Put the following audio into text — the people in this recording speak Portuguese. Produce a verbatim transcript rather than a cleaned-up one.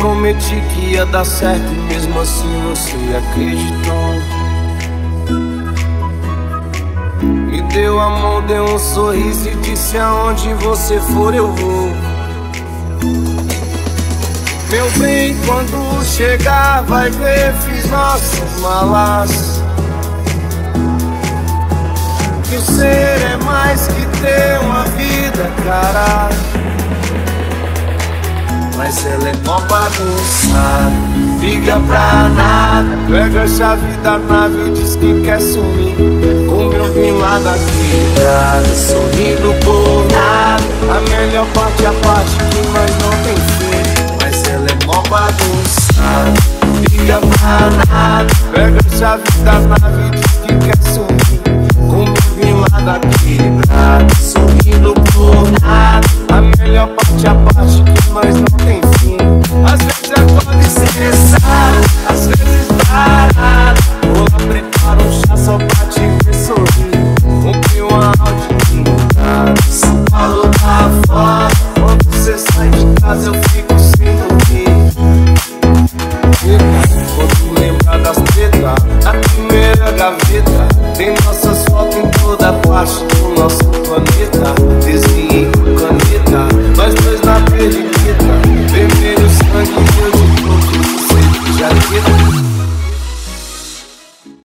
prometi que ia dar certo e mesmo assim você acreditou. Me deu a mão, deu um sorriso e disse: aonde você for eu vou. Meu bem, quando chegar vai ver, fiz nossas malas. Que ser é mais que ter uma vida, cara. Mas ela é mó bagunçada, liga pra nada. Pega a chave da nave e diz que quer sumir. Com meu vinho lá da quebrada, sorrindo por nada. A melhor parte é a parte que nós não tem fim. Mas ela é mó bagunçada, liga pra nada. Pega a chave da nave e diz que quer sumir. Com meu vinho lá da quebrada, sorrindo por nada. A melhor parte é a parte que nós não tem fim. Às vezes acorda estressado, às vezes parado. Vou lá, preparo um chá só pra te ver sorrir. Comprei uma Audi blindada, São Paulo tá fora. Quando você sai de casa eu fico sem dormir. Quando lembrar das tretas, a primeira gaveta tem nossas fotos em toda parte do nosso planeta.